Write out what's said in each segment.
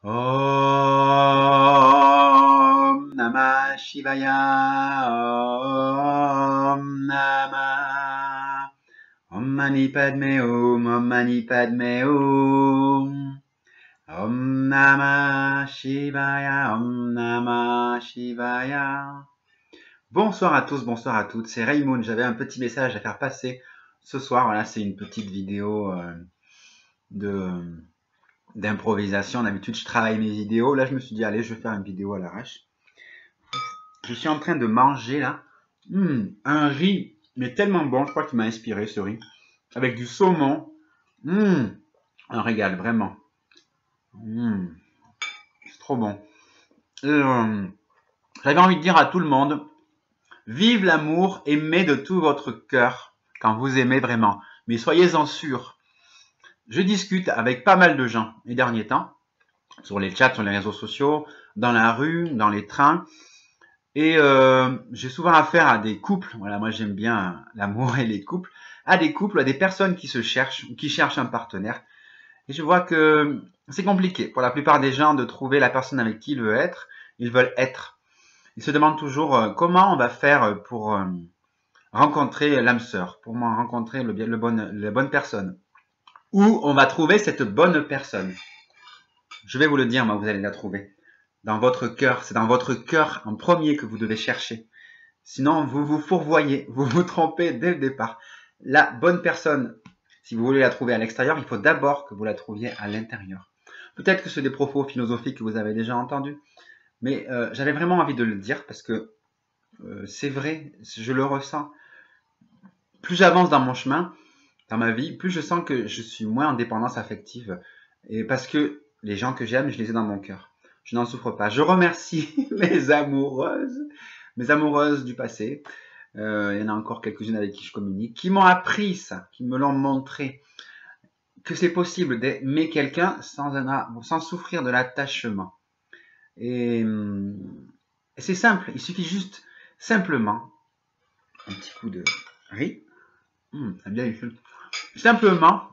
Om Namah Shivaya. Om Namah. Om Mani Padme Hum. Om Mani Padme Hum. Om Namah Shivaya. Om Namah Shivaya. Bonsoir à tous, bonsoir à toutes. C'est Raymond. J'avais un petit message à faire passer ce soir. Voilà, c'est une petite vidéo d'improvisation. D'habitude, je travaille mes vidéos. Là, je me suis dit, allez, je vais faire une vidéo à l'arrache. Je suis en train de manger, là, un riz, mais tellement bon. Je crois qu'il m'a inspiré, ce riz. Avec du saumon. Un régal, vraiment. C'est trop bon. J'avais envie de dire à tout le monde, vive l'amour, aimez de tout votre cœur, quand vous aimez vraiment. Mais soyez-en sûrs. Je discute avec pas mal de gens les derniers temps, sur les chats, sur les réseaux sociaux, dans la rue, dans les trains. Et j'ai souvent affaire à des couples, voilà, moi j'aime bien l'amour et les couples, à des couples, à des personnes qui se cherchent, qui cherchent un partenaire. Et je vois que c'est compliqué pour la plupart des gens de trouver la personne avec qui ils veulent être. Ils se demandent toujours comment on va faire pour rencontrer l'âme sœur, pour rencontrer la bonne personne. Où on va trouver cette bonne personne. Je vais vous le dire, moi, vous allez la trouver. Dans votre cœur, c'est dans votre cœur en premier que vous devez chercher. Sinon, vous vous fourvoyez, vous vous trompez dès le départ. La bonne personne, si vous voulez la trouver à l'extérieur, il faut d'abord que vous la trouviez à l'intérieur. Peut-être que c'est des propos philosophiques que vous avez déjà entendus, mais j'avais vraiment envie de le dire parce que c'est vrai, je le ressens. Plus j'avance dans mon chemin, dans ma vie, plus je sens que je suis moins en dépendance affective. Et parce que les gens que j'aime, je les ai dans mon cœur. Je n'en souffre pas. Je remercie mes amoureuses du passé. Il y en a encore quelques-unes avec qui je communique, qui m'ont appris ça, qui me l'ont montré, que c'est possible d'aimer quelqu'un sans souffrir de l'attachement. Et c'est simple, il suffit juste, simplement, un petit coup de riz, simplement,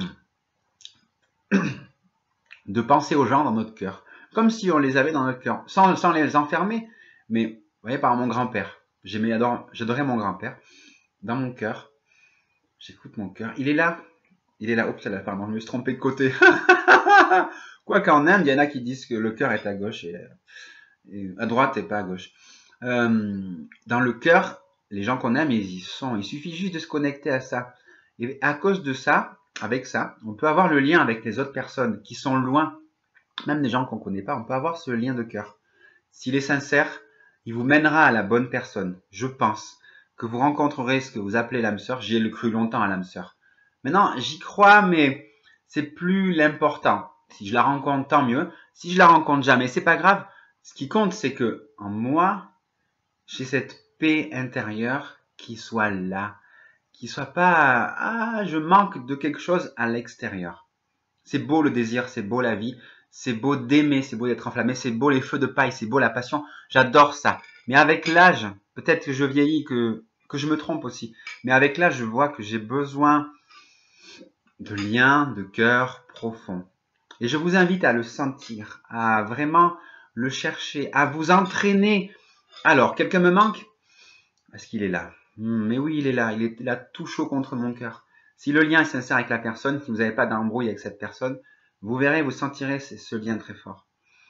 de penser aux gens dans notre cœur, comme si on les avait dans notre cœur, sans les enfermer. Mais vous voyez, par mon grand-père, j'adorais mon grand-père, dans mon cœur, j'écoute mon cœur, il est là, oups, pardon, je me suis trompé de côté. Quoi qu'en Inde, il y en a qui disent que le cœur est à gauche et à droite et pas à gauche. Dans le cœur, les gens qu'on aime, ils y sont. Il suffit juste de se connecter à ça. Et à cause de ça, avec ça, on peut avoir le lien avec les autres personnes qui sont loin, même des gens qu'on ne connaît pas, on peut avoir ce lien de cœur. S'il est sincère, il vous mènera à la bonne personne. Je pense que vous rencontrerez ce que vous appelez l'âme sœur. J'y ai cru longtemps à l'âme sœur. Maintenant, j'y crois, mais c'est plus l'important. Si je la rencontre, tant mieux. Si je la rencontre jamais, c'est pas grave. Ce qui compte, c'est que en moi, j'ai cette paix intérieure qui soit là, qui soit pas je manque de quelque chose à l'extérieur. C'est beau le désir, c'est beau la vie, c'est beau d'aimer, c'est beau d'être enflammé, c'est beau les feux de paille, c'est beau la passion. J'adore ça. Mais avec l'âge, peut-être que je vieillis, que je me trompe aussi. Mais avec l'âge, je vois que j'ai besoin de liens de cœur profond. Et je vous invite à le sentir, à vraiment le chercher, à vous entraîner. Alors, quelqu'un me manque? Est-ce qu'il est là? Mais oui, il est là tout chaud contre mon cœur. Si le lien est sincère avec la personne, si vous n'avez pas d'embrouille avec cette personne, vous verrez, vous sentirez ce lien très fort.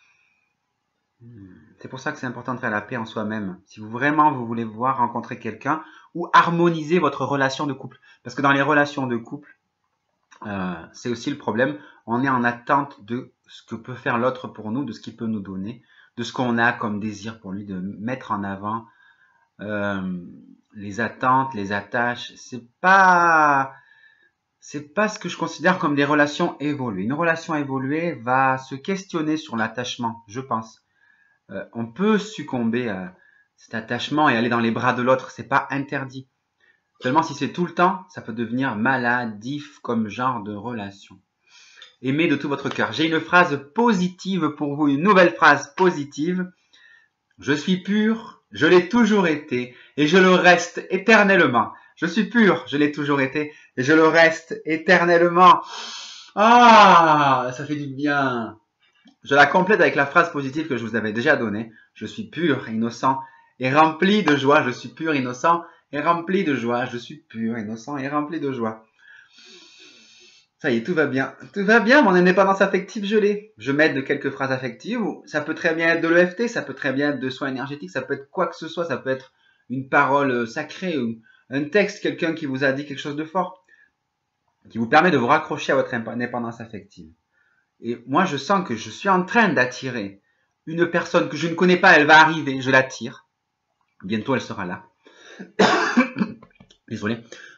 C'est pour ça que c'est important de faire la paix en soi-même. Si vous voulez voir rencontrer quelqu'un ou harmoniser votre relation de couple. Parce que dans les relations de couple, c'est aussi le problème. On est en attente de ce que peut faire l'autre pour nous, de ce qu'il peut nous donner, de ce qu'on a comme désir pour lui, de mettre en avant les attentes, les attaches. C'est pas ce que je considère comme des relations évoluées. Une relation évoluée va se questionner sur l'attachement, je pense. On peut succomber à cet attachement et aller dans les bras de l'autre, c'est pas interdit. Seulement si c'est tout le temps, ça peut devenir maladif comme genre de relation. Aimez de tout votre cœur. J'ai une phrase positive pour vous, une nouvelle phrase positive. Je suis pur, je l'ai toujours été et je le reste éternellement. Je suis pur, je l'ai toujours été et je le reste éternellement. Ah, ça fait du bien. Je la complète avec la phrase positive que je vous avais déjà donnée. Je suis pur, innocent et rempli de joie. Je suis pur, innocent et rempli de joie. Je suis pur, innocent et rempli de joie. Ça y est, tout va bien. Tout va bien, mon indépendance affective, je l'ai. Je m'aide de quelques phrases affectives. Ça peut très bien être de l'EFT, ça peut très bien être de soins énergétiques, ça peut être quoi que ce soit. Ça peut être une parole sacrée ou un texte, quelqu'un qui vous a dit quelque chose de fort, qui vous permet de vous raccrocher à votre indépendance affective. Et moi, je sens que je suis en train d'attirer une personne que je ne connais pas, elle va arriver, je l'attire. Bientôt, elle sera là. Désolé.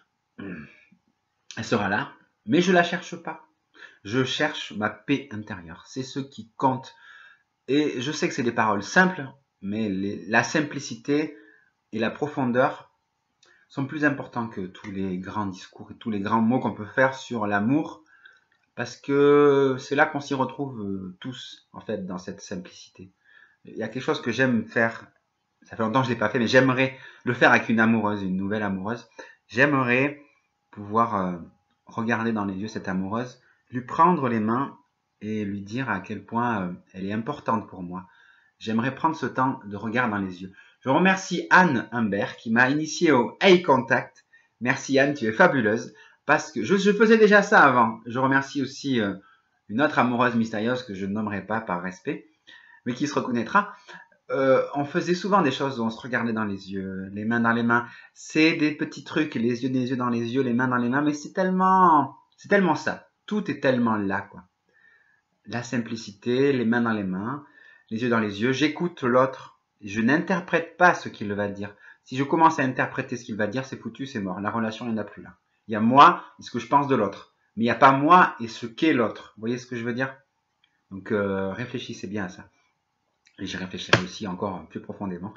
Elle sera là, mais je la cherche pas. Je cherche ma paix intérieure. C'est ce qui compte. Et je sais que c'est des paroles simples, mais la simplicité et la profondeur sont plus importants que tous les grands discours et tous les grands mots qu'on peut faire sur l'amour, parce que c'est là qu'on s'y retrouve tous, en fait, dans cette simplicité. Il y a quelque chose que j'aime faire, ça fait longtemps que je ne l'ai pas fait, mais j'aimerais le faire avec une amoureuse, une nouvelle amoureuse. J'aimerais pouvoir regarder dans les yeux cette amoureuse, lui prendre les mains et lui dire à quel point elle est importante pour moi. J'aimerais prendre ce temps de regard dans les yeux. Je remercie Anne Humbert qui m'a initié au Eye Contact. Merci Anne, tu es fabuleuse. Parce que je faisais déjà ça avant. Je remercie aussi une autre amoureuse mystérieuse que je ne nommerai pas par respect, mais qui se reconnaîtra. On faisait souvent des choses où on se regardait dans les yeux, les mains dans les mains. C'est des petits trucs, les yeux dans les yeux, les mains dans les mains, mais c'est tellement ça. Tout est tellement là, quoi. La simplicité, les mains dans les mains, les yeux dans les yeux. J'écoute l'autre. Je n'interprète pas ce qu'il va dire. Si je commence à interpréter ce qu'il va dire, c'est foutu, c'est mort. La relation, il n'y en a plus là. Il y a moi et ce que je pense de l'autre. Mais il n'y a pas moi et ce qu'est l'autre. Vous voyez ce que je veux dire? Donc réfléchissez bien à ça. Et je réfléchirai aussi encore plus profondément.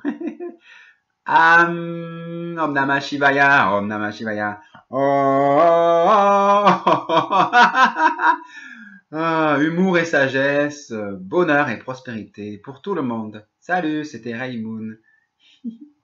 Om Namah Shivaya, Om Namah Shivaya. Humour et sagesse, bonheur et prospérité pour tout le monde. Salut, c'était Raimoun.